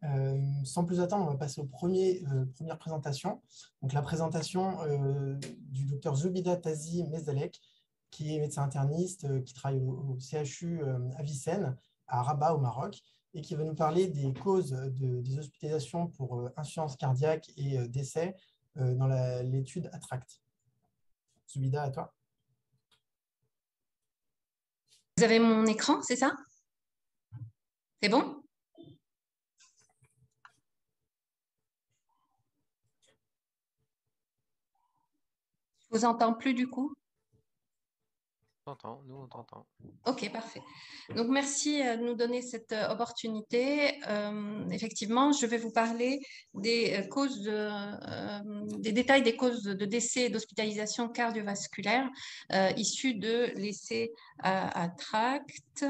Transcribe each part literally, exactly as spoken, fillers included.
Euh, sans plus attendre, on va passer aux premier, euh, premières présentations. Donc, la présentation euh, du docteur Zoubida Tazi Mezelek, qui est médecin interniste, euh, qui travaille au, au C H U euh, à Vicenne, à Rabat, au Maroc, et qui va nous parler des causes de, des hospitalisations pour euh, insuffisance cardiaque et euh, décès euh, dans l'étude ATTRACT. Zoubida, à toi. Vous avez mon écran, c'est ça? C'est bon? Je vous entends plus du coup? On t'entend, nous on t'entend. Ok, parfait. Donc merci de nous donner cette opportunité. Euh, effectivement, je vais vous parler des causes, de, euh, des détails des causes de décès et d'hospitalisation cardiovasculaire euh, issues de l'essai ATTRACT.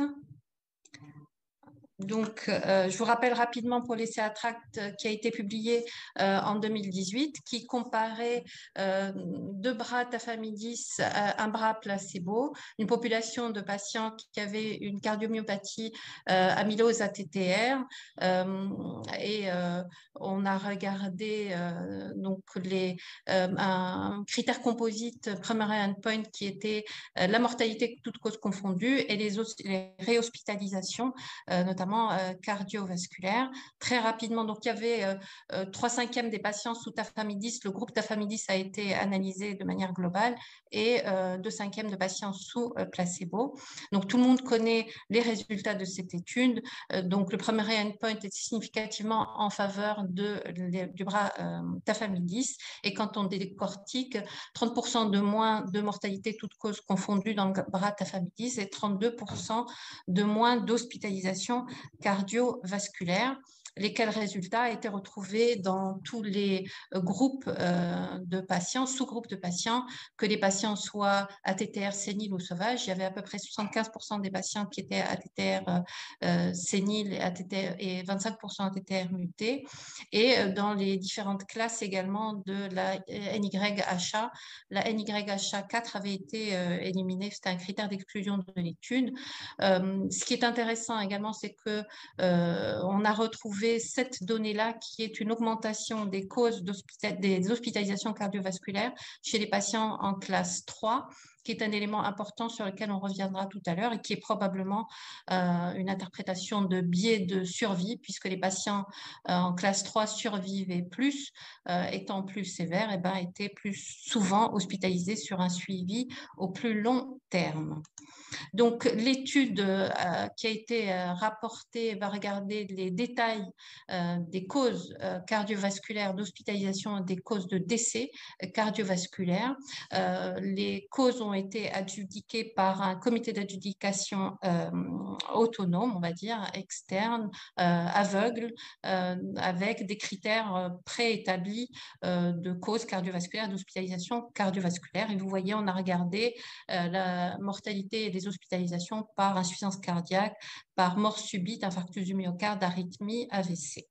Donc, euh, je vous rappelle rapidement pour l'essai ATTRACT euh, qui a été publié euh, en deux mille dix-huit, qui comparait euh, deux bras tafamidis, euh, un bras placebo, une population de patients qui avaient une cardiomyopathie euh, amylose A T T R, euh, et euh, on a regardé euh, donc les euh, un critère composite primary endpoint qui était euh, la mortalité toutes causes confondues et les, les réhospitalisations, euh, notamment Euh, cardiovasculaire. Très rapidement, donc il y avait euh, euh, trois cinquièmes des patients sous tafamidis. Le groupe tafamidis a été analysé de manière globale et euh, deux cinquièmes de patients sous euh, placebo. Donc tout le monde connaît les résultats de cette étude. Euh, donc le primary endpoint est significativement en faveur de, de, du bras euh, tafamidis. Et quand on décortique, trente pour cent de moins de mortalité toutes causes confondues dans le bras tafamidis et trente-deux pour cent de moins d'hospitalisation cardiovasculaire, lesquels résultats étaient retrouvés dans tous les groupes euh, de patients, sous-groupes de patients, que les patients soient A T T R séniles ou sauvages. Il y avait à peu près soixante-quinze pour cent des patients qui étaient A T T R euh, séniles A T T R, et vingt-cinq pour cent A T T R mutés. Et euh, dans les différentes classes également de la N Y H A, la N Y H A quatre avait été euh, éliminée, c'était un critère d'exclusion de l'étude. Euh, ce qui est intéressant également, c'est que euh, on a retrouvé cette donnée-là qui est une augmentation des causes d'hospital, des hospitalisations cardiovasculaires chez les patients en classe trois, qui est un élément important sur lequel on reviendra tout à l'heure et qui est probablement euh, une interprétation de biais de survie, puisque les patients euh, en classe trois survivaient plus, euh, étant plus sévères, et ben, étaient plus souvent hospitalisés sur un suivi au plus long terme. Donc, l'étude euh, qui a été euh, rapportée va regarder les détails euh, des causes euh, cardiovasculaires d'hospitalisation et des causes de décès cardiovasculaires. Euh, les causes ont été adjudiquées par un comité d'adjudication euh, autonome, on va dire, externe, euh, aveugle, euh, avec des critères euh, préétablis euh, de causes cardiovasculaires, d'hospitalisation cardiovasculaire. Et vous voyez, on a regardé euh, la mortalité et les hospitalisations par insuffisance cardiaque, par mort subite, infarctus du myocarde, arythmie, A V C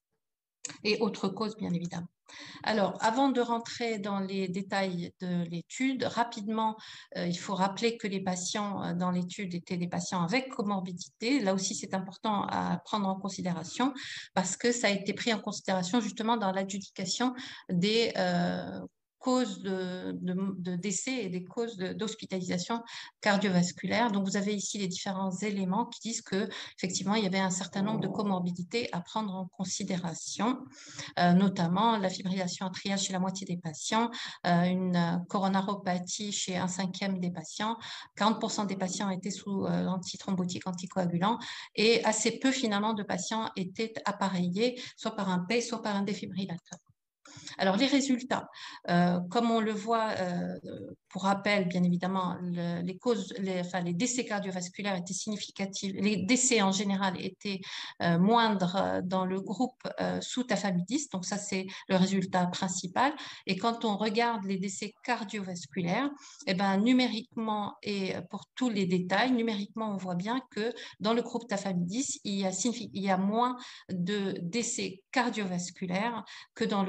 et autres causes, bien évidemment. Alors, avant de rentrer dans les détails de l'étude, rapidement, euh, il faut rappeler que les patients euh, dans l'étude étaient des patients avec comorbidité. Là aussi, c'est important à prendre en considération parce que ça a été pris en considération justement dans l'adjudication des euh, causes de, de, de décès et des causes d'hospitalisation cardiovasculaire. Donc, vous avez ici les différents éléments qui disent que effectivement, il y avait un certain nombre de comorbidités à prendre en considération, euh, notamment la fibrillation atriale chez la moitié des patients, euh, une coronaropathie chez un cinquième des patients, quarante pour cent des patients étaient sous euh, antithrombotique, anticoagulant, et assez peu finalement de patients étaient appareillés, soit par un P E, soit par un défibrillateur. Alors, les résultats, euh, comme on le voit, euh, pour rappel, bien évidemment, le, les causes, les, enfin, les décès cardiovasculaires étaient significatifs, les décès en général étaient euh, moindres dans le groupe euh, sous tafamidis, donc ça, c'est le résultat principal. Et quand on regarde les décès cardiovasculaires, eh ben, numériquement et pour tous les détails, numériquement, on voit bien que dans le groupe tafamidis, il y a, il y a moins de décès cardiovasculaires que dans le groupe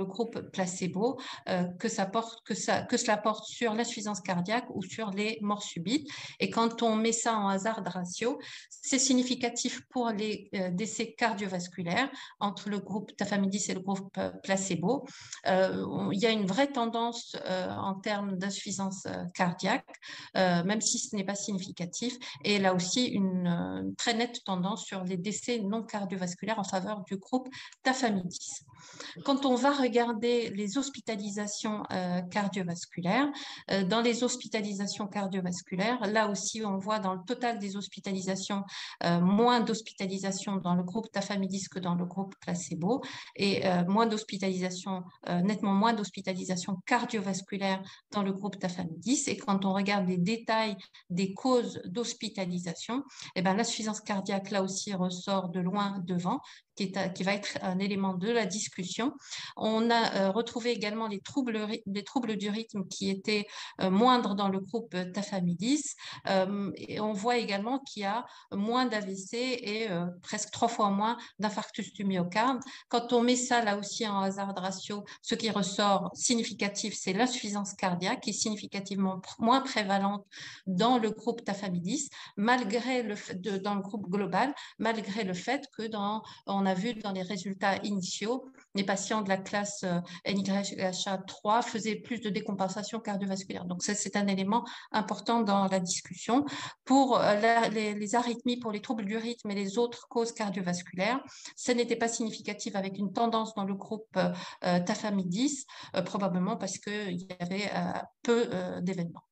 placebo, euh, que, ça porte, que, ça, que cela porte sur l'insuffisance cardiaque ou sur les morts subites. Et quand on met ça en hasard de ratio, c'est significatif pour les euh, décès cardiovasculaires entre le groupe tafamidis et le groupe placebo. Euh, il y a une vraie tendance euh, en termes d'insuffisance euh, cardiaque, euh, même si ce n'est pas significatif. Et là aussi, une, une très nette tendance sur les décès non cardiovasculaires en faveur du groupe tafamidis. Quand on va regarder les hospitalisations euh, cardiovasculaires, euh, dans les hospitalisations cardiovasculaires, là aussi, on voit dans le total des hospitalisations, euh, moins d'hospitalisations dans le groupe tafamidis que dans le groupe placebo, et euh, moins d'hospitalisation, euh, nettement moins d'hospitalisation cardiovasculaire dans le groupe tafamidis. Et quand on regarde les détails des causes d'hospitalisation, eh ben, l'insuffisance cardiaque, là aussi, ressort de loin devant, qui, est à, qui va être un élément de la discussion. On a euh, retrouvé également les troubles, les troubles du rythme qui étaient euh, moindres dans le groupe tafamidis. Euh, et on voit également qu'il y a moins d'A V C et euh, presque trois fois moins d'infarctus du myocarde. Quand on met ça là aussi en hazard ratio, ce qui ressort significatif, c'est l'insuffisance cardiaque qui est significativement moins prévalente dans le groupe tafamidis, malgré le fait de, dans le groupe global, malgré le fait que dans, on a vu dans les résultats initiaux, les patients de la classe N Y H A trois faisaient plus de décompensation cardiovasculaire. Donc ça, c'est un élément important dans la discussion. Pour la, les, les arythmies, pour les troubles du rythme et les autres causes cardiovasculaires, ça n'était pas significatif avec une tendance dans le groupe euh, tafamidis, euh, probablement parce qu'il y avait euh, peu euh, d'événements.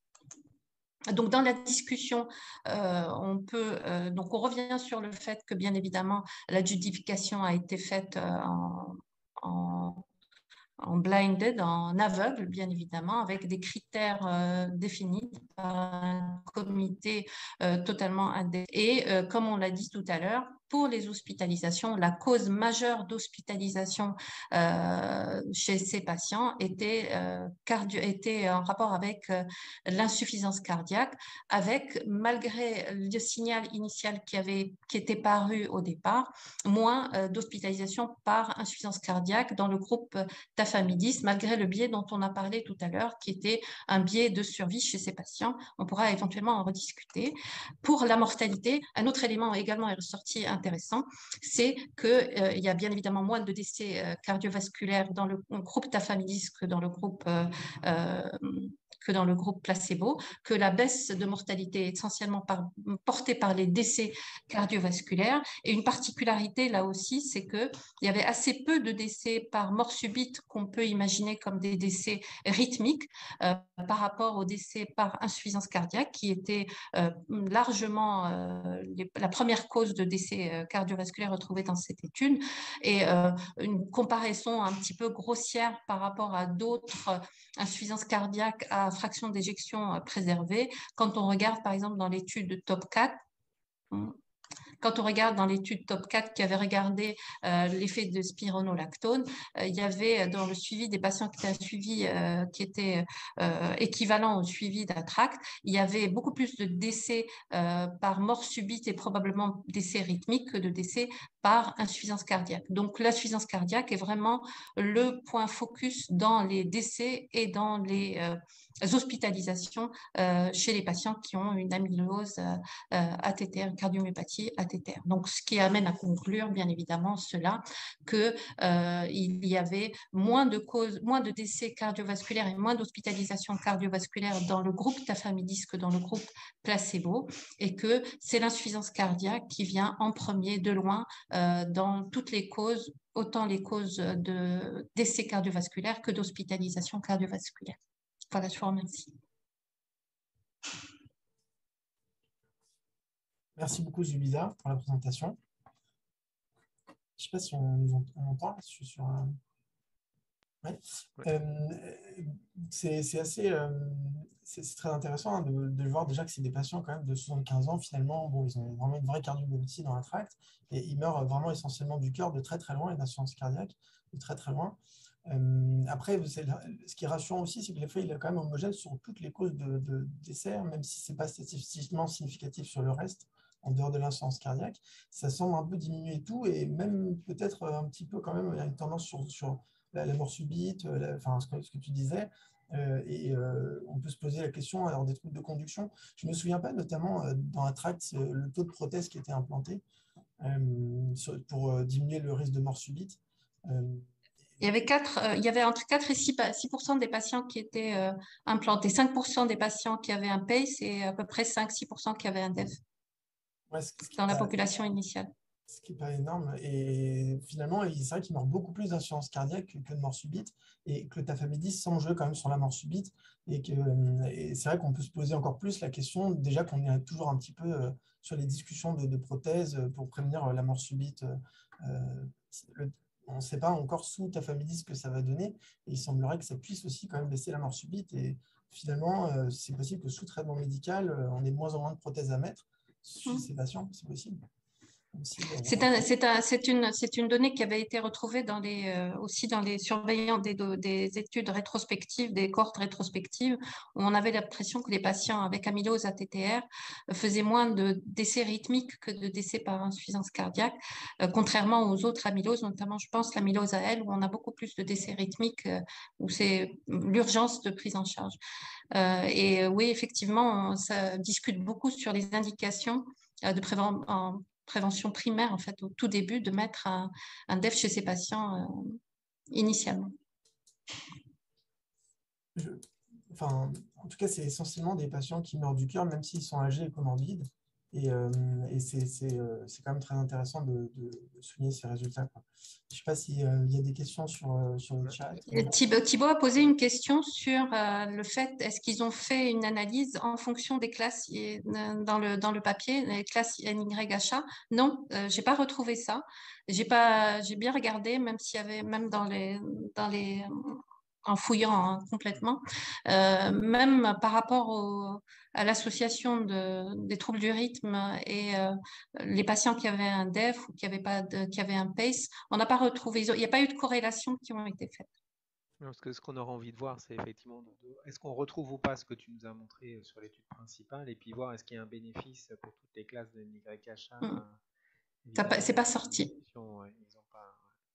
Donc, dans la discussion, euh, on peut, euh, donc on revient sur le fait que, bien évidemment, l'adjudication a été faite euh, en, en, en blinded, en aveugle, bien évidemment, avec des critères euh, définis par un comité euh, totalement indépendant. Et euh, comme on l'a dit tout à l'heure, pour les hospitalisations, la cause majeure d'hospitalisation euh, chez ces patients était, euh, cardio, était en rapport avec euh, l'insuffisance cardiaque, avec, malgré le signal initial qui, avait, qui était paru au départ, moins euh, d'hospitalisation par insuffisance cardiaque dans le groupe tafamidis, malgré le biais dont on a parlé tout à l'heure, qui était un biais de survie chez ces patients. On pourra éventuellement en rediscuter. Pour la mortalité, un autre élément également est ressorti intéressant, c'est qu'il euh, y a bien évidemment moins de décès euh, cardiovasculaires dans le groupe tafamidis que dans le groupe euh, euh, que dans le groupe placebo, que la baisse de mortalité est essentiellement par, portée par les décès cardiovasculaires. Et une particularité là aussi, c'est qu'il y avait assez peu de décès par mort subite qu'on peut imaginer comme des décès rythmiques euh, par rapport aux décès par insuffisance cardiaque, qui était euh, largement euh, les, la première cause de décès euh, cardiovasculaire retrouvée dans cette étude. Et euh, une comparaison un petit peu grossière par rapport à d'autres euh, insuffisances cardiaques à fraction d'éjection euh, préservée. Quand on regarde par exemple dans l'étude top quatre, quand on regarde dans l'étude top quatre qui avait regardé euh, l'effet de spironolactone, euh, il y avait dans le suivi des patients qui étaient suivis, euh, qui étaient euh, équivalents au suivi d'Atract, il y avait beaucoup plus de décès euh, par mort subite et probablement décès rythmique que de décès par insuffisance cardiaque. Donc l'insuffisance cardiaque est vraiment le point focus dans les décès et dans les euh, hospitalisations euh, chez les patients qui ont une amylose euh, A T T R, une cardiomyopathie A T T R. Donc, ce qui amène à conclure, bien évidemment, cela, qu'il euh, y avait moins de causes, moins de décès cardiovasculaires et moins d'hospitalisation cardiovasculaire dans le groupe tafamidis que dans le groupe placebo, et que c'est l'insuffisance cardiaque qui vient en premier de loin euh, dans toutes les causes, autant les causes de décès cardiovasculaires que d'hospitalisation cardiovasculaire. Voilà, je vous remercie. Merci beaucoup, Zubida, pour la présentation. Je ne sais pas si on nous entend. Je suis sur un... ouais. euh, c'est assez, euh, c'est très intéressant hein, de, de voir déjà que c'est des patients quand même de soixante-quinze ans. Finalement, bon, ils ont vraiment une vraie cardiomyopathie dans l'Atract et ils meurent vraiment essentiellement du cœur de très très loin et d'insuffisance cardiaque de très très loin. Euh, après, ce qui est rassurant aussi, c'est que l'effet il est quand même homogène sur toutes les causes de, de décès, même si ce n'est pas statistiquement significatif sur le reste, en dehors de l'insuffisance cardiaque. Ça semble un peu diminuer tout, et même peut-être un petit peu quand même, il y a une tendance sur, sur la, la mort subite, la, enfin, ce que, ce que tu disais. Euh, et euh, on peut se poser la question, alors des troubles de conduction. Je ne me souviens pas, notamment euh, dans Attract, euh, le taux de prothèse qui était implanté euh, sur, pour euh, diminuer le risque de mort subite. Euh, Il y avait quatre, euh, il y avait entre quatre et six pour cent des patients qui étaient euh, implantés, cinq pour cent des patients qui avaient un PACE et à peu près cinq à six pour cent qui avaient un D E F ouais, ce, ce qui dans la n'est pas, population initiale. ce qui est pas énorme. Et finalement, il- c'est vrai qu'il meurt beaucoup plus d'insuffisance cardiaque que, que de mort subite, et que le tafamidis semble jouer quand même sur la mort subite. Et, que, et c'est vrai qu'on peut se poser encore plus la question, déjà qu'on est toujours un petit peu euh, sur les discussions de, de prothèses pour prévenir euh, la mort subite. Euh, le- on ne sait pas encore sous tafamidis ce que ça va donner, et il semblerait que ça puisse aussi quand même baisser la mort subite. Et finalement, euh, c'est possible que sous traitement médical, euh, on ait de moins en moins de prothèses à mettre chez Mm. ces patients, c'est possible. Même si on- C'est un, c'est un, c'est une, c'est une donnée qui avait été retrouvée dans les, euh, aussi dans les surveillants des, do- des études rétrospectives, des cohortes rétrospectives, où on avait l'impression que les patients avec amylose A T T R faisaient moins de décès rythmiques que de décès par insuffisance cardiaque, euh, contrairement aux autres amyloses, notamment, je pense, l'amylose A L, où on a beaucoup plus de décès rythmiques, euh, où c'est l'urgence de prise en charge. Euh, et euh, oui, effectivement, on, ça discute beaucoup sur les indications euh, de préven en prévention primaire, en fait, au tout début, de mettre un, un D E F chez ces patients euh, initialement. je- enfin, en tout cas, c'est essentiellement des patients qui meurent du cœur, même s'ils sont âgés et comorbides. Et, euh, et c'est c'est, euh, c'est quand même très intéressant de, de- de souligner ces résultats, quoi. Je ne sais pas s'il y a des questions sur, euh, sur le chat. Et Thibaut, Thibaut a posé une question sur euh, le fait, est-ce qu'ils ont fait une analyse en fonction des classes et, euh, dans le, dans le papier, les classes N Y H A? Non, euh, j'ai pas retrouvé ça. J'ai pas, j'ai bien regardé, même s'il y avait, même dans les, dans les, en fouillant hein, complètement, euh, même par rapport au, à l'association de, des troubles du rythme et euh, les patients qui avaient un D E F ou qui avaient pas de, qui avaient un PACE, on n'a pas retrouvé, il n'y a pas eu de corrélation qui ont été faites. Parce que ce qu'on aura envie de voir, c'est effectivement, de- de- est-ce qu'on retrouve ou pas ce que tu nous as montré euh, sur l'étude principale, et puis voir est-ce qu'il y a un bénéfice pour toutes les classes de N Y H A. Mm. euh, Ça pas- C'est Évidemment, pas la sorti. diminution, ouais, ils ont pas.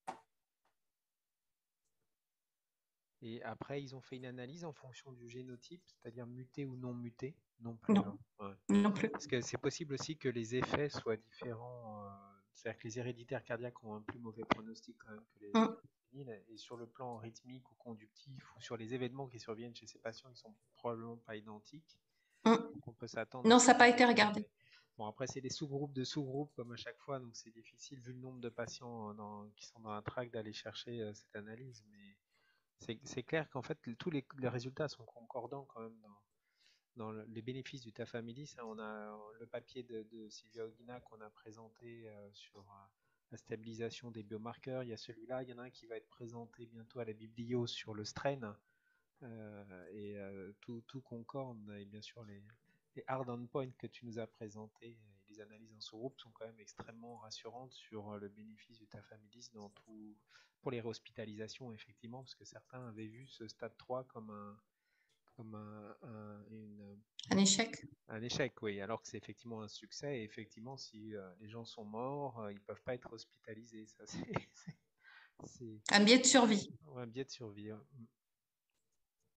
Et après, ils ont fait une analyse en fonction du génotype, c'est-à-dire muté ou non muté, non plus. Non, Hein. Ouais. non plus. Parce que c'est possible aussi que les effets soient différents. euh, C'est-à-dire que les héréditaires cardiaques ont un plus mauvais pronostic quand même que les Mm. féminines. Et sur le plan rythmique ou conductif, ou sur les événements qui surviennent chez ces patients, ils sont probablement pas identiques. Mm. Donc on peut s'attendre à Non, ce ça n'a qu'il y pas ait été des regardé. effets. Bon, après, c'est des sous-groupes de sous-groupes comme à chaque fois, donc c'est difficile, vu le nombre de patients euh, dans- qui sont dans un tract, d'aller chercher euh, cette analyse. Mais c'est c'est clair qu'en fait, tous les, les résultats sont concordants quand même dans, dans le- les bénéfices du tafamidis. Hein. On a euh, le papier de, de Sylvia Ogina qu'on a présenté euh, sur euh, la stabilisation des biomarqueurs. Il y a celui-là, il y en a un qui va être présenté bientôt à la Biblio sur le strain. Euh, et euh, tout, tout concorde. Et bien sûr, les, les hard endpoints que tu nous as présentés et les analyses en sous-groupe sont quand même extrêmement rassurantes sur euh, le bénéfice du tafamidis dans tout, pour les réhospitalisations, effectivement, parce que certains avaient vu ce stade trois comme un, comme un, un, une, Un échec. un échec, oui, alors que c'est effectivement un succès. Et effectivement, si euh, les gens sont morts, euh, ils ne peuvent pas être hospitalisés. Ça, c'est, c'est, Un biais de survie. c'est un biais de survie. Ouais.